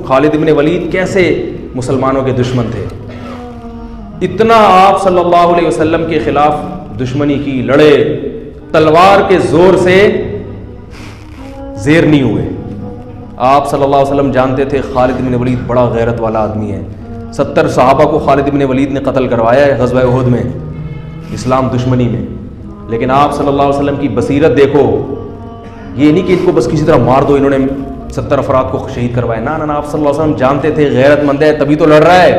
خالد ابن ولید کیسے مسلمانوں کے دشمن تھے، اتنا آپ صلی اللہ علیہ وسلم کے خلاف دشمنی کی، لڑے، تلوار کے زور سے زیر نہیں ہوئے۔ آپ صلی اللہ علیہ وسلم جانتے تھے خالد بن ولید بڑا غیرت والا آدمی ہے، 70 صحابہ کو خالد بن ولید نے قتل کروایا ہے غزوہ احد میں، اسلام دشمنی میں، لیکن آپ صلی اللہ علیہ وسلم کی بصیرت دیکھو، یہ نہیں کہ ان کو بس کسی طرح مار دو، انہوں نے 70 افراد کو شہید کروایا، نہ آپ صلی اللہ علیہ وسلم جانتے تھے غیرت مند ہے تبھی تو لڑ رہا ہے،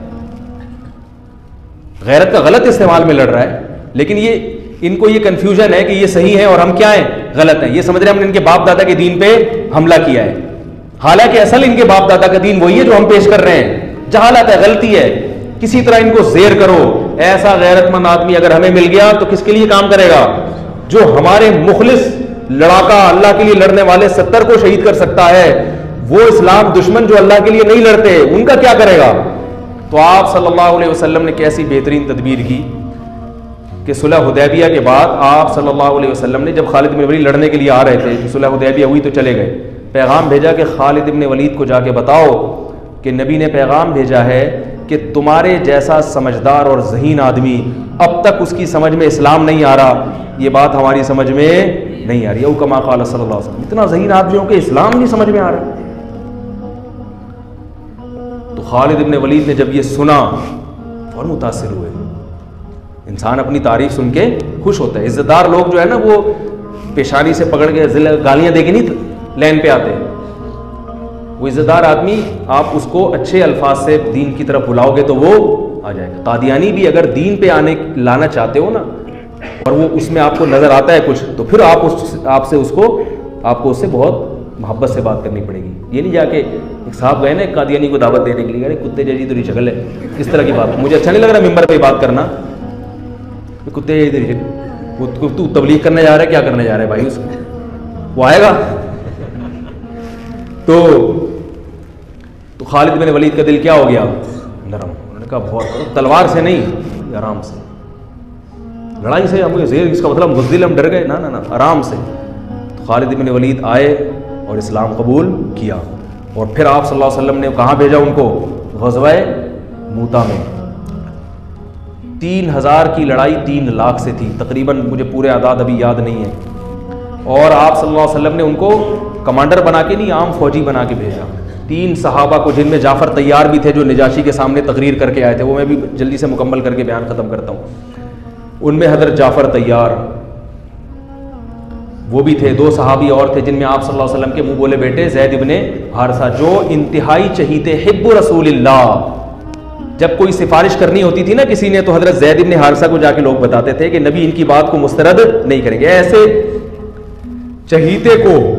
غیرت کا غلط استعمال میں لڑ رہا ہے، لیکن یہ ان کو یہ کنفیوژن ہے کہ یہ صحیح ہے اور ہم کیا ہیں، غلط ہیں، یہ سمجھ رہے ہیں ہم نے ان کے باپ دادا کے دین پہ حملہ کیا ہے، حالانکہ اصل ان کے باپ دادا کا دین وہی ہے جو ہم پیش کر رہے ہیں، جہالت ہے، غلطی ہے، کسی طرح ان کو زیر کرو۔ ایسا غیرت مند آدمی اگر ہمیں مل گیا تو کس کے لیے کام کرے گا؟ جو ہمارے مخلص لڑاکا اللہ کے لیے لڑنے والے 70 کو شہید کر سکتا ہے، وہ اسلام دشمن جو اللہ کے لیے نہیں لڑتے ان کا کیا کرے گا؟ تو آپ صلی اللہ علیہ وسلم نے کیسی بہترین تدبیر کی کہ صلح حدیبیہ کے بعد آپ صلی اللہ علیہ وسلم نے جب خالد بن ولید لڑنے کے لیے آ رہے تھے، صلح حدیبیہ ہوئی تو چلے گئے، پیغام بھیجا کہ خالد بن ولید کو جا کے بتاؤ کہ نبی نے پیغام بھیجا ہے کہ تمہارے جیسا سمجھدار اور ذہین آدمی اب تک اس کی سمجھ میں اسلام نہیں آ رہا، یہ بات ہماری سمجھ میں نہیں آ رہی، او کما قال صلی اللہ علیہ وسلم، اتنا ذہین آدمی ہو کہ اسلام نہیں سمجھ میں آ رہا۔ تو خالد بن ولید نے جب یہ سنا اور متاثر ہوئے، انسان اپنی تعریف سن کے خوش ہوتا ہے، عزت دار لوگ جو ہے نا وہ پیشانی سے پکڑ کے گالیاں دے کے نہیں لین پہ آتے، وہ عزت دار آدمی آپ اس کو اچھے الفاظ سے دین کی طرف بلاؤ گے تو وہ آ جائے گا۔ قادیانی بھی اگر دین پہ لانا چاہتے ہو نا اور وہ اس میں آپ کو نظر آتا ہے کچھ، تو پھر آپ کو اس سے بہت محبت سے بات کرنی پڑے گی، یہ نہیں جا کے ایک صاحب گئے نا ایک قادیانی کو دعوت دینے کے لیے، ارے کتے جیسی تیری شکل ہے، اس طرح کی بات مجھے اچھا نہیں لگ رہا ممبر پہ بات کرنا، کتے جیسی تو تبلیغ کرنے جا رہا ہے، کیا کرنے جا رہا ہے بھائی، اس کو وہ آئے گا۔ تو خالد بن ولید کا دل کیا ہو گیا؟ نرم، انہوں نے کہا بہت، تلوار سے نہیں، آرام سے، لڑائی سے ہم زیر، اس کا مطلب مزدل ہم ڈر گئے، نہ آرام سے۔ تو خالد بن ولید آئے اور اسلام قبول کیا، اور پھر آپ صلی اللہ علیہ وسلم نے کہاں بھیجا ان کو؟ غزوہ موتا میں۔ 3000 کی لڑائی 3 لاکھ سے تھی تقریباً، مجھے پورے اعداد ابھی یاد نہیں ہے، اور آپ صلی اللہ علیہ وسلم نے ان کو کمانڈر بنا کے نہیں، عام فوجی بنا کے بھیجا۔ 3 صحابہ کو، جن میں جعفر طیار بھی تھے جو نجاشی کے سامنے تقریر کر کے آئے تھے، وہ میں بھی جلدی سے مکمل کر کے بیان ختم کرتا ہوں، ان میں حضرت جعفر طیار وہ بھی تھے، 2 صحابی اور تھے جن میں آپ صلی اللہ علیہ وسلم کے منہ بولے بیٹے زید ابن حارثہ، جو انتہائی چہیتے حب رسول اللہ، جب کوئی سفارش کرنی ہوتی تھی نا کسی نے، تو حضرت زید ابن حارثہ کو جا کے لوگ بتاتے تھے کہ نبی ان کی بات کو مسترد نہیں کریں گے۔ ایسے چہیتے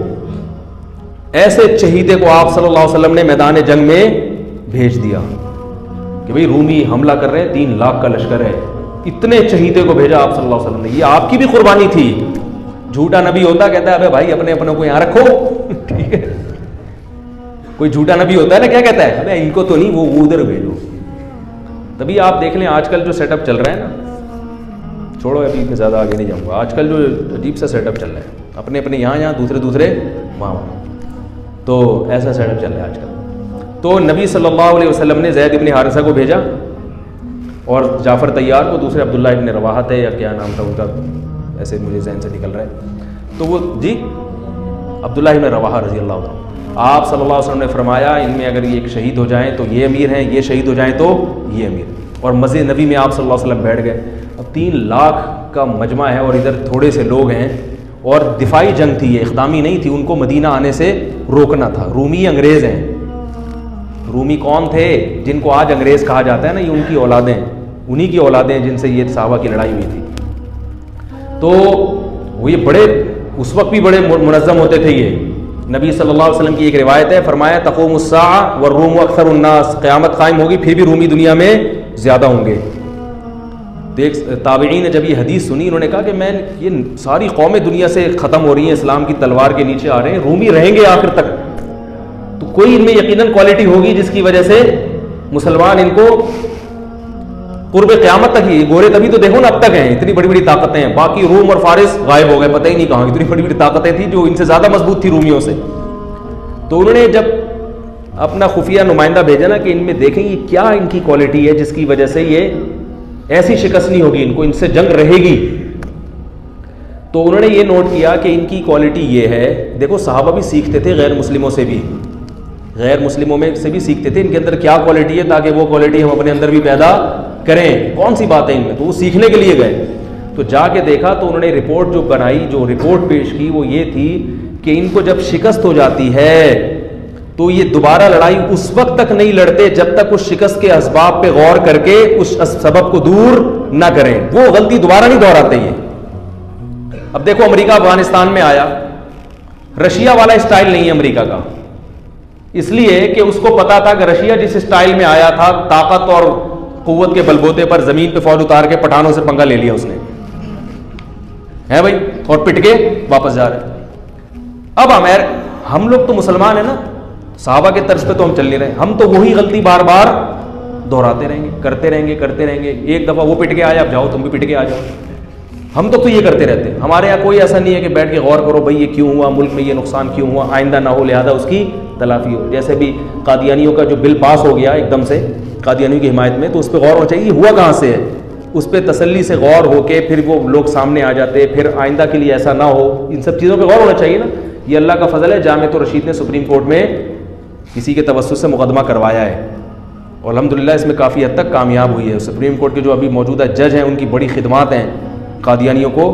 کو آپ صلی اللہ علیہ وسلم نے میدان جنگ میں بھیج دیا کہ بھئی رومی حملہ کر رہے ہیں، 3 لاکھ کا لشکر ہے، اتنے چہیتے کو بھیجا آپ صلی اللہ علیہ وسلم نے، یہ آپ کی بھی قربانی تھی۔ جھوٹا نبی ہوتا کہتا ہے ابے بھائی اپنے کو یہاں رکھو، ٹھیک ہے، کوئی جھوٹا نبی ہوتا ہے نا کیا کہتا ہے، ابے ان کو تو نہیں، وہ ادھر بھیجو۔ تبھی آپ دیکھ لیں آج کل جو سیٹ اپ چل رہا ہے نا، چھوڑو ابھی میں زیادہ آگے نہیں جاؤں گا، آج کل جو عجیب سا سیٹ اپ چل رہا ہے، اپنے یہاں دوسرے وہاں، تو ایسا سیٹ اپ چل رہا ہے آج کل۔ تو نبی صلی اللہ علیہ وسلم نے زید ابن حارثہ کو بھیجا، اور جعفر طیار کو دوسرے عبداللہ ابن رواحہ تھے یا کیا نام تھا ان کا، ایسے مجھے ذہن سے نکل رہا ہے، تو وہ جی عبداللہ ابن رواحہ رضی اللہ عنہ، آپ صلی اللہ علیہ وسلم نے فرمایا ان میں اگر یہ ایک شہید ہو جائیں تو یہ امیر ہیں، یہ شہید ہو جائیں تو یہ امیر، اور مسجد نبی میں آپ صلی اللہ علیہ وسلم بیٹھ گئے۔ اب 3 لاکھ کا مجمع ہے اور ادھر تھوڑے سے لوگ ہیں، اور دفاعی جنگ تھی، یہ اقدامی نہیں تھی، ان کو مدینہ آنے سے روکنا تھا۔ رومی انگریز ہیں، رومی کون تھے؟ جن کو آج انگریز کہا جاتا ہے نا، یہ ان کی اولادیں، انہی کی اولادیں جن سے یہ صحابہ کی لڑائی ہوئی تھی۔ تو وہ یہ بڑے اس وقت بھی بڑے منظم ہوتے تھے یہ۔ نبی صلی اللہ علیہ وسلم کی ایک روایت ہے، فرمایا تقوم الساعہ والروم اکثر الناس، قیامت قائم ہوگی پھر بھی رومی دنیا میں زیادہ ہوں گے۔ دیکھ تابعین نے جب یہ حدیث سنی، انہوں نے کہا کہ میں یہ ساری قومیں دنیا سے ختم ہو رہی ہیں، اسلام کی تلوار کے نیچے آ رہے ہیں، رومی رہیں گے آخر تک، تو کوئی ان میں یقیناً کوالٹی ہوگی جس کی وجہ سے مسلمان ان کو قرب قیامت تک ہی، گورے تبھی تو دیکھو نا اب تک ہیں، اتنی بڑی بڑی طاقتیں ہیں، باقی روم اور فارس غائب ہو گئے، پتہ ہی نہیں کہاں، اتنی بڑی بڑی طاقتیں تھیں جو ان سے زیادہ مضبوط تھی رومیوں سے۔ تو انہوں نے جب اپنا خفیہ نمائندہ بھیجا نا کہ ان میں دیکھیں یہ کیا ان کی کوالٹی ہے جس کی وجہ سے یہ ایسی شکست نہیں ہوگی، ان کو ان سے جنگ رہے گی. تو انہوں نے یہ نوٹ کیا کہ ان کی کوالٹی یہ ہے. دیکھو صحابہ بھی سیکھتے تھے غیر مسلموں سے بھی، غیر مسلموں میں سے بھی سیکھتے تھے ان کے اندر کیا کوالٹی ہے تاکہ وہ کوالٹی ہم اپنے اندر بھی پیدا کریں. کون سی بات ہے ان میں؟ تو وہ سیکھنے کے لیے گئے. تو جا کے دیکھا تو انہوں نے رپورٹ جو بنائی، جو رپورٹ پیش کی وہ یہ تھی کہ ان کو جب شکست ہو جاتی ہے تو یہ دوبارہ لڑائی اس وقت تک نہیں لڑتے جب تک اس شکست کے اسباب پہ غور کر کے اس سبب کو دور نہ کریں. وہ غلطی دوبارہ نہیں دہراتے یہ. اب دیکھو امریکہ افغانستان میں آیا، رشیا والا اسٹائل نہیں ہے امریکہ کا، اس لیے کہ اس کو پتا تھا کہ رشیا جس اسٹائل میں آیا تھا طاقت اور قوت کے بلبوتے پر زمین پہ فوج اتار کے پٹھانوں سے پنگا لے لیا اس نے، ہے بھائی، اور پٹ کے واپس جا رہے. اب ہم لوگ تو مسلمان ہیں نا، صحابہ کے طرز پہ تو ہم چل نہیں رہے، ہم تو وہی غلطی بار بار دہراتے رہیں گے، کرتے رہیں گے. ایک دفعہ وہ پٹ کے آیا، اب جاؤ تم بھی پٹ کے آ جاؤ. ہم تو یہ کرتے رہتے ہیں. ہمارے یہاں کوئی ایسا نہیں ہے کہ بیٹھ کے غور کرو بھائی یہ کیوں ہوا، ملک میں یہ نقصان کیوں ہوا، آئندہ نہ ہو لہذا اس کی تلافی ہو. جیسے بھی قادیانیوں کا جو بل پاس ہو گیا ایک دم سے قادیانیوں کی حمایت میں، تو اس پہ غور ہونا چاہیے یہ ہوا کہاں سے ہے، اس پہ تسلی سے غور ہو کے پھر وہ لوگ سامنے آ جاتے، پھر آئندہ کے لیے ایسا نہ ہو. ان سب چیزوں پہ غور ہونا چاہیے نا. یہ اللہ کا فضل ہے، جامعۃ الرشید نے سپریم کورٹ میں کسی کے توسط سے مقدمہ کروایا ہے اور الحمدللہ اس میں کافی حد تک کامیاب ہوئی ہے. سپریم کورٹ کے جو ابھی موجودہ جج ہیں ان کی بڑی خدمات ہیں قادیانیوں کو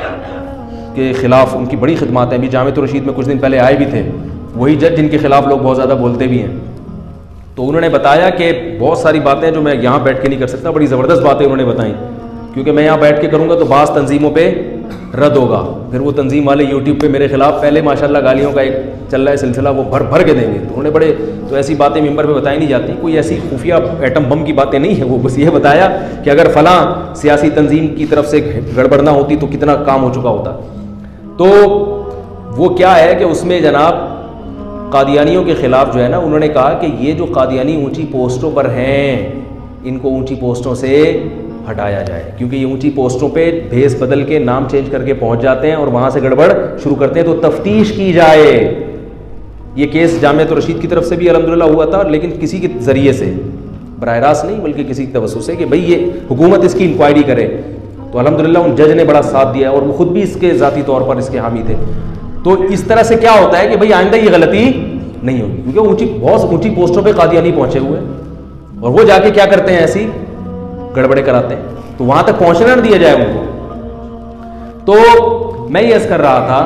کے خلاف، ان کی بڑی خدمات ہیں. ابھی جامعۃ الرشید میں کچھ دن پہلے آئے بھی تھے وہی جج جن کے خلاف لوگ بہت زیادہ بولتے بھی ہیں. تو انہوں نے بتایا کہ بہت ساری باتیں جو میں یہاں بیٹھ کے نہیں کر سکتا، بڑی زبردست باتیں انہوں نے بتائیں، کیونکہ میں یہاں بیٹھ کے کروں گا تو بعض تنظیموں پہ رد ہوگا، پھر وہ تنظیم والے یوٹیوب پہ میرے خلاف پہلے ماشاءاللہ گالیوں کا ایک چل رہا ہے سلسلہ، وہ بھر کے دیں گے. تو انہوں نے بڑے تو ایسی باتیں ممبر پہ بتائی نہیں جاتی، کوئی ایسی خفیہ ایٹم بم کی باتیں نہیں ہیں. وہ بس یہ بتایا کہ اگر فلاں سیاسی تنظیم کی طرف سے گڑبڑ نہ ہوتی تو کتنا کام ہو چکا ہوتا. تو وہ کیا ہے کہ اس میں جناب قادیانیوں کے خلاف جو ہے نا انہوں نے کہا کہ یہ جو قادیانی اونچی پوسٹوں پر ہیں ان کو اونچی پوسٹوں سے ہٹایا جائے، کیونکہ یہ اونچی پوسٹوں پہ بھیس بدل کے نام چینج کر کے پہنچ جاتے ہیں اور وہاں سے گڑبڑ شروع کرتے ہیں. تو تفتیش کی جائے. یہ کیس جامعۃ الرشید کی طرف سے بھی الحمدللہ ہوا تھا، لیکن کسی کے ذریعے سے، براہ راست نہیں بلکہ کسی کے توسط سے کہ بھئی یہ حکومت اس کی انکوائری کرے. تو الحمدللہ ان جج نے بڑا ساتھ دیا اور وہ خود بھی اس کے ذاتی طور پر اس کے حامی تھے. تو اس طرح سے کیا ہوتا ہے کہ بھئی آئندہ یہ غلطی نہیں ہوگی، کیونکہ بہت اونچی پوسٹوں پہ قادیانی پہنچے ہوئے ہیں اور وہ جا کے کیا کرتے ہیں، ایسی گڑبڑے کراتے ہیں. تو وہاں تک پہنچنا نہ دیا جائے ان کو. تو میں یہ عرض کر رہا تھا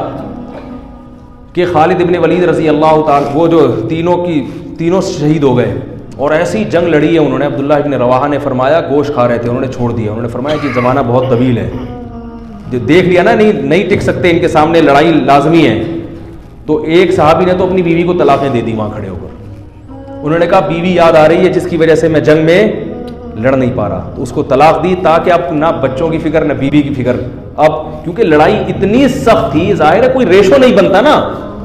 کہ خالد ابن ولید رضی اللہ تعالیٰ وہ جو تینوں شہید ہو گئے اور ایسی جنگ لڑی ہے انہوں نے. عبداللہ ابن رواحہ نے فرمایا گوشت کھا رہے تھے انہوں نے چھوڑ دیا. انہوں نے فرمایا کہ زمانہ بہت طویل ہے، جو دیکھ لیا نا نہیں ٹک سکتے، ان کے سامنے لڑائی لازمی ہے. تو ایک صحابی نے تو اپنی بیوی کو طلاقیں دے دی وہاں کھڑے ہو کر. انہوں نے کہا بیوی یاد آ رہی ہے جس کی وجہ سے میں جنگ میں لڑ نہیں پا رہا، تو اس کو طلاق دی تاکہ اب نہ بچوں کی فکر نہ بیوی کی فکر. اب کیونکہ لڑائی اتنی سخت تھی، ظاہر ہے کوئی ریشو نہیں بنتا نا،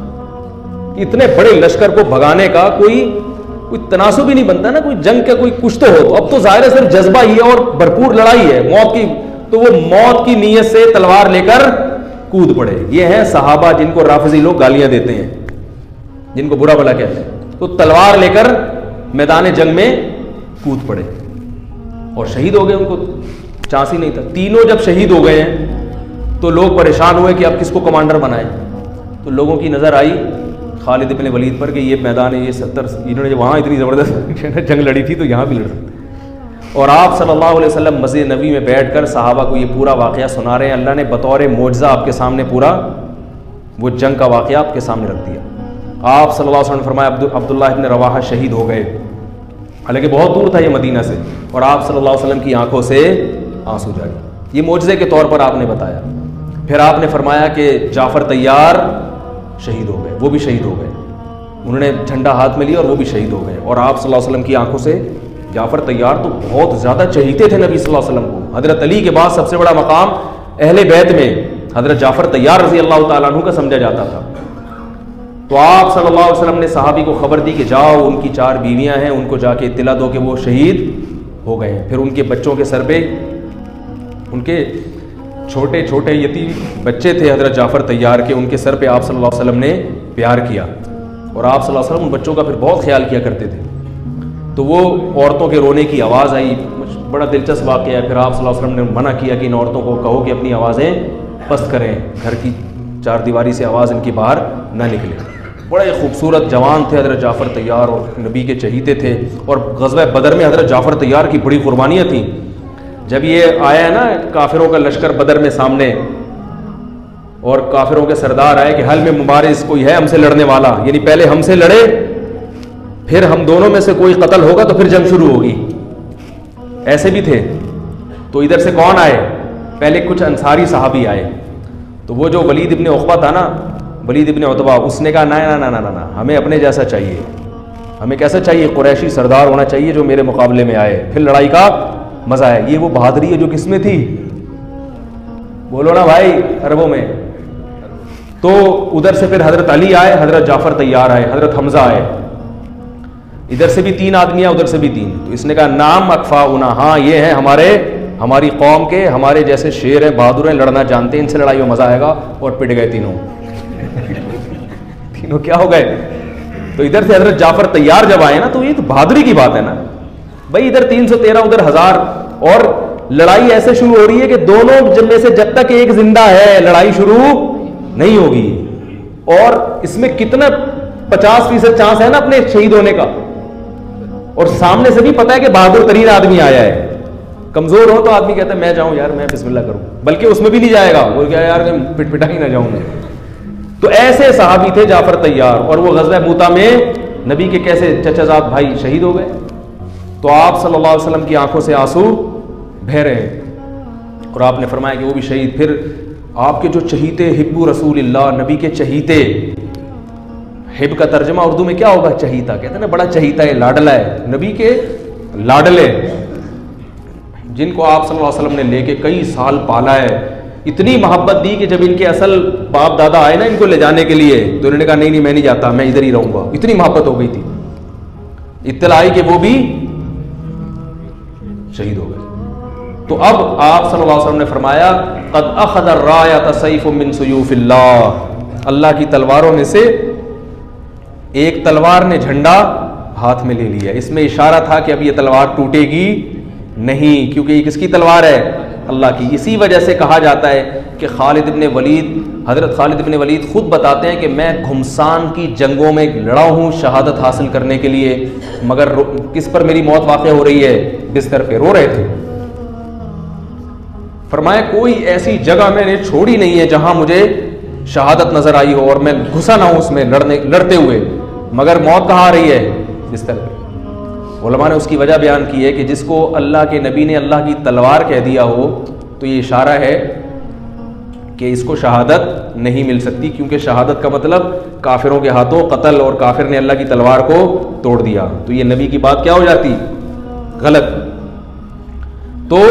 اتنے بڑے لشکر کو بھگانے کا کوئی تناسب ہی نہیں بنتا نا، کوئی جنگ کا کوئی کچھ تو ہو. اب تو ظاہر ہے صرف جذبہ ہی ہے اور بھرپور لڑائی ہے موت کی. تو وہ موت کی نیت سے تلوار لے کر کود پڑے. یہ ہیں صحابہ جن کو رافضی لوگ گالیاں دیتے ہیں، جن کو برا بھلا کہتے ہیں. تو تلوار لے کر میدان جنگ میں کود پڑے اور شہید ہو گئے. ان کو چانس ہی نہیں تھا. تینوں جب شہید ہو گئے ہیں تو لوگ پریشان ہوئے کہ اب کس کو کمانڈر بنائیں. تو لوگوں کی نظر آئی خالد ابن ولید پر کہ یہ میدان ہے، یہ 70 انہوں نے وہاں اتنی زبردست جنگ لڑی تھی تو یہاں بھی لڑ سکتے. اور آپ صلی اللہ علیہ وسلم مسجد نبی میں بیٹھ کر صحابہ کو یہ پورا واقعہ سنا رہے ہیں. اللہ نے بطور معجزہ آپ کے سامنے پورا وہ جنگ کا واقعہ آپ کے سامنے رکھ دیا. آپ صلی اللہ علیہ وسلم نے فرمایا عبداللہ ابن رواحہ شہید ہو گئے، حالانکہ بہت دور تھا یہ مدینہ سے، اور آپ صلی اللہ علیہ وسلم کی آنکھوں سے آنسو جاری. یہ معجزے کے طور پر آپ نے بتایا. پھر آپ نے فرمایا کہ جعفر طیار شہید ہو گئے، وہ بھی شہید ہو گئے. انہوں نے جھنڈا ہاتھ میں لیا اور وہ بھی شہید ہو گئے. اور آپ صلی اللہ علیہ وسلم کی آنکھوں سے جعفر طیار تو بہت زیادہ چہیتے تھے نبی صلی اللہ علیہ وسلم کو. حضرت علی کے بعد سب سے بڑا مقام اہل بیت میں حضرت جعفر طیار رضی اللہ تعالیٰ عنہ کا سمجھا جاتا تھا. تو آپ صلی اللہ علیہ وسلم نے صحابی کو خبر دی کہ جاؤ ان کی 4 بیویاں ہیں، ان کو جا کے اطلاع دو کہ وہ شہید ہو گئے ہیں. پھر ان کے بچوں کے سر پہ، ان کے چھوٹے چھوٹے یتیم بچے تھے حضرت جعفر طیار کے، ان کے سر پہ آپ صلی اللہ علیہ وسلم نے پیار کیا اور آپ صلی اللہ علیہ وسلم ان بچوں کا پھر بہت خیال کیا کرتے تھے. تو وہ عورتوں کے رونے کی آواز آئی, بڑا دلچسپ واقعہ ہے. پھر آپ صلی اللہ علیہ وسلم نے منع کیا کہ ان عورتوں کو کہو کہ اپنی آوازیں پست کریں, گھر کی چار دیواری سے آواز ان کی باہر نہ نکلے. بڑے خوبصورت جوان تھے حضرت جعفر طیار, اور نبی کے چہیتے تھے. اور غزوہ بدر میں حضرت جعفر طیار کی بڑی قربانیاں تھیں. جب یہ آیا ہے نا کافروں کا لشکر بدر میں سامنے, اور کافروں کے سردار آئے کہ حل میں مبارز کوئی ہے ہم سے لڑنے والا, یعنی پہلے ہم سے لڑے, پھر ہم دونوں میں سے کوئی قتل ہوگا تو پھر جنگ شروع ہوگی. ایسے بھی تھے. تو ادھر سے کون آئے؟ پہلے کچھ انصاری صحابی آئے. تو وہ جو ولید ابن عقبہ تھا نا, ولید ابن عتبہ, اس نے کہا نا ہمیں اپنے جیسا چاہیے. ہمیں کیسا چاہیے؟ قریشی سردار ہونا چاہیے جو میرے مقابلے میں آئے, پھر لڑائی کا مزہ ہے. یہ وہ بہادری ہے جو کس میں تھی؟ بولو نا بھائی, عربوں میں. تو ادھر سے پھر حضرت علی آئے, حضرت جعفر طیار آئے, حضرت حمزہ آئے. ادھر سے بھی 3 آدمی ہیں, ادھر سے بھی 3. تو اس نے کہا نام اکفاؤنا, ہاں یہ ہیں ہماری قوم کے, ہمارے جیسے شیر ہیں, بہادر ہیں, لڑنا جانتے ہیں, ان سے لڑائی میں مزہ آئے گا. اور پٹ گئے تینوں. تینوں کیا ہو گئے؟ تو ادھر سے حضرت جعفر طیار جب آئے نا, تو یہ تو بہادری کی بات ہے نا بھائی. ادھر 313 ادھر 1000, اور لڑائی ایسے شروع ہو رہی ہے کہ دونوں میں سے جب تک ایک زندہ ہے لڑائی شروع نہیں ہوگی. اور اس میں کتنا 50% چانس ہے نا اپنے شہید ہونے کا. اور سامنے سے بھی پتا ہے کہ بہادر ترین آدمی آیا ہے. کمزور ہو تو آدمی کہتا ہے میں جاؤں یار, میں بسم اللہ کروں, بلکہ اس میں بھی نہیں جائے گا, وہ کیا یار پٹ پٹا ہی نہ جاؤں میں. تو ایسے صحابی تھے جعفر طیار. اور وہ غزوہ موتا میں نبی کے کیسے چچا زاد بھائی شہید ہو گئے. تو آپ صلی اللہ علیہ وسلم کی آنکھوں سے آنسو بہہ رہے ہیں, اور آپ نے فرمایا کہ وہ بھی شہید. پھر آپ کے جو چہیتے, حب رسول اللہ, نبی کے چہیتے. حب کا ترجمہ اردو میں کیا ہوگا؟ چہیتا. کہتے ہیں نا بڑا چہیتا ہے, لاڈلا ہے, نبی کے لاڈلے, جن کو آپ صلی اللہ علیہ وسلم نے لے کے کئی سال پالا ہے. اتنی محبت دی کہ جب ان کے اصل باپ دادا آئے نا ان کو لے جانے کے لیے, تو انہوں نے کہا نہیں میں نہیں جاتا, میں ادھر ہی رہوں گا. اتنی محبت ہو گئی تھی. اطلاع آئی کہ وہ بھی شہید ہو گئے. تو اب آپ صلی اللہ علیہ وسلم نے فرمایا قد اخذ الرایۃ سیف من سیوف اللہ, اللہ کی تلواروں میں سے ایک تلوار نے جھنڈا ہاتھ میں لے لیا. اس میں اشارہ تھا کہ اب یہ تلوار ٹوٹے گی نہیں, کیونکہ یہ کس کی تلوار ہے؟ اللہ کی. اسی وجہ سے کہا جاتا ہے کہ حضرت خالد ابن ولید خود بتاتے ہیں کہ میں گھمسان کی جنگوں میں لڑا ہوں شہادت حاصل کرنے کے لیے, مگر کس پر میری موت واقع ہو رہی ہے؟ بستر پہ رو رہے تھے. فرمایا کوئی ایسی جگہ میں نے چھوڑی نہیں ہے جہاں مجھے شہادت نظر آئی ہو اور میں گھسا نہ ہوں اس میں لڑتے ہوئے, مگر موت کہاں آ رہی ہے؟ بستر پہ. علماء نے اس کی وجہ بیان کی ہے کہ جس کو اللہ کے نبی نے اللہ کی تلوار کہہ دیا ہو تو یہ اشارہ ہے کہ اس کو شہادت نہیں مل سکتی, کیونکہ شہادت کا مطلب کافروں کے ہاتھوں قتل, اور کافر نے اللہ کی تلوار کو توڑ دیا, تو یہ نبی کی بات کیا ہو جاتی؟ غلط. تو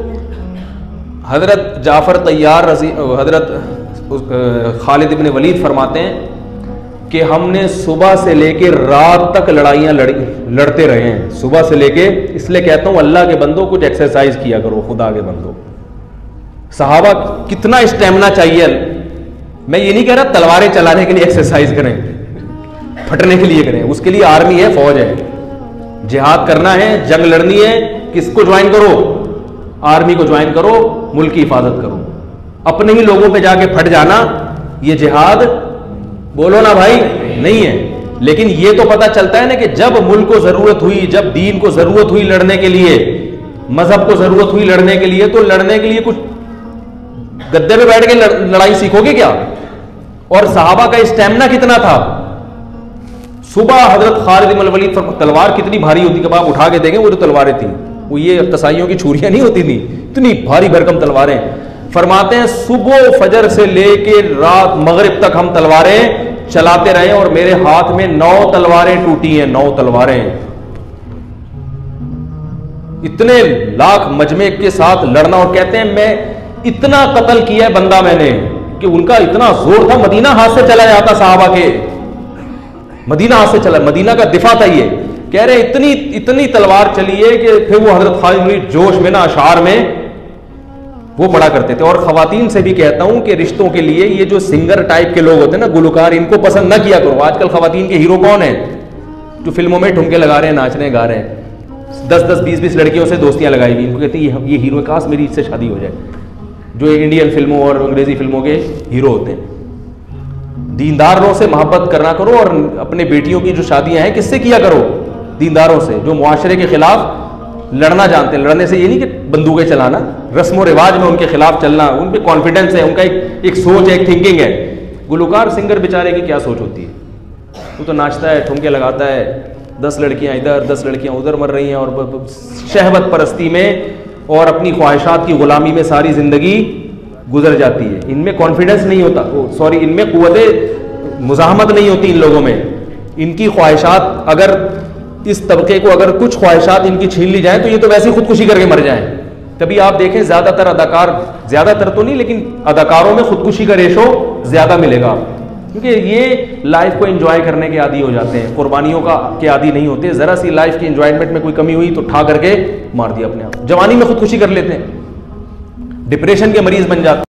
حضرت جعفر طیار حضرت خالد ابن ولید فرماتے ہیں کہ ہم نے صبح سے لے کے رات تک لڑائیاں لڑتے رہے ہیں, صبح سے لے کے. اس لیے کہتا ہوں اللہ کے بندوں کچھ ایکسرسائز کیا کرو, خدا کے بندوں. صحابہ کتنا اسٹیمنا چاہیے. میں یہ نہیں کہہ رہا تلواریں چلانے کے لیے ایکسرسائز کریں, پھٹنے کے لیے کریں, اس کے لیے آرمی ہے, فوج ہے. جہاد کرنا ہے, جنگ لڑنی ہے, کس کو جوائن کرو؟ آرمی کو جوائن کرو, ملک کی حفاظت کرو. اپنے ہی لوگوں پہ جا کے پھٹ جانا یہ جہاد بولو نا بھائی نہیں ہے. لیکن یہ تو پتہ چلتا ہے نا کہ جب ملک کو ضرورت ہوئی, جب دین کو ضرورت ہوئی لڑنے کے لیے, مذہب کو ضرورت ہوئی لڑنے کے لیے, تو لڑنے کے لیے کچھ گدے پہ بیٹھ کے لڑائی سیکھو گے کیا؟ اور صحابہ کا اسٹیمنا کتنا تھا. صبح حضرت خالد بن ولید تلوار کتنی بھاری ہوتی کہ آپ اٹھا کے دیکھیں, وہ جو تلواریں تھیں وہ یہ قصائیوں کی چھریاں نہیں ہوتی تھی, اتنی بھاری بھرکم تلواریں. فرماتے ہیں صبح فجر سے لے کے رات مغرب تک ہم تلواریں چلاتے رہے, اور میرے ہاتھ میں 9 تلواریں ٹوٹی ہیں, 9 تلواریں. اتنے لاکھ مجمع کے ساتھ لڑنا, اور کہتے ہیں میں اتنا قتل کیا ہے بندہ میں نے کہ ان کا اتنا زور تھا مدینہ ہاتھ سے چلا جاتا صحابہ کے, مدینہ ہاتھ سے چلا, مدینہ کا دفاع تھا. یہ کہہ رہے اتنی تلوار چلی ہے کہ پھر وہ حضرت خالد بن ولید جوش میں نا اشعار میں وہ पढ़ा करते थे। और ख़वातीन से भी कहता हूँ कि रिश्तों के लिए ये जो सिंगर टाइप के लोग होते हैं ना, गुलकार, इनको पसंद ना किया करो। आजकल ख़वातीन के हीरो कौन है? जो फिल्मों में ठुमके लगा रहे हैं, नाच रहे हैं, गा रहे हैं, 10-10, 20-20 लड़कियों से दोस्तियाँ लगाई हुई, इनको कहते हैं ये हीरो, काश मेरी इससे शादी हो जाए, जो इंडियन फिल्मों और अंग्रेज़ी फिल्मों के हीरो होते हैं। दीनदारों से मोहब्बत करना करो, और अपने बेटियों की जो शादियाँ हैं किससे किया करो? दीनदारों से, जो मुआशरे के खिलाफ लड़ना जानते हैं। लड़ने से ये नहीं कि बंदूकें चलाना, रस्म व रिवाज में उनके खिलाफ चलना, उन पे कॉन्फिडेंस है, उनका एक सोच है, एक थिंकिंग है। गुलकार सिंगर बेचारे की क्या सोच होती है? वो तो नाचता है, ठुमके लगाता है, 10 लड़कियां इधर 10 लड़कियां उधर मर रही हैं, और शहवत परस्ती में और अपनी ख्वाहिशात की गुलामी में सारी ज़िंदगी गुजर जाती है। इनमें कॉन्फिडेंस नहीं होता, सॉरी, इनमें क़ुव्वत मुज़ाहमत नहीं होती इन लोगों में। इनकी ख्वाहिशात, अगर इस तबके को अगर कुछ ख्वाहिशात इनकी छीन ली जाए तो ये तो वैसे ही खुदकुशी करके मर जाएं। तभी आप देखें ज़्यादातर अदाकार, ज़्यादातर तो नहीं लेकिन अदाकारों में खुदकुशी का रेशो ज़्यादा मिलेगा आपको, क्योंकि ये लाइफ को एंजॉय करने के आदी हो जाते हैं, कुर्बानियों का के आदी नहीं होते। ज़रा सी लाइफ की एंजॉयमेंट में कोई कमी हुई तो ठा करके मार दिया अपने आप। जवानी में खुदकुशी कर लेते हैं, डिप्रेशन के मरीज बन जाते हैं।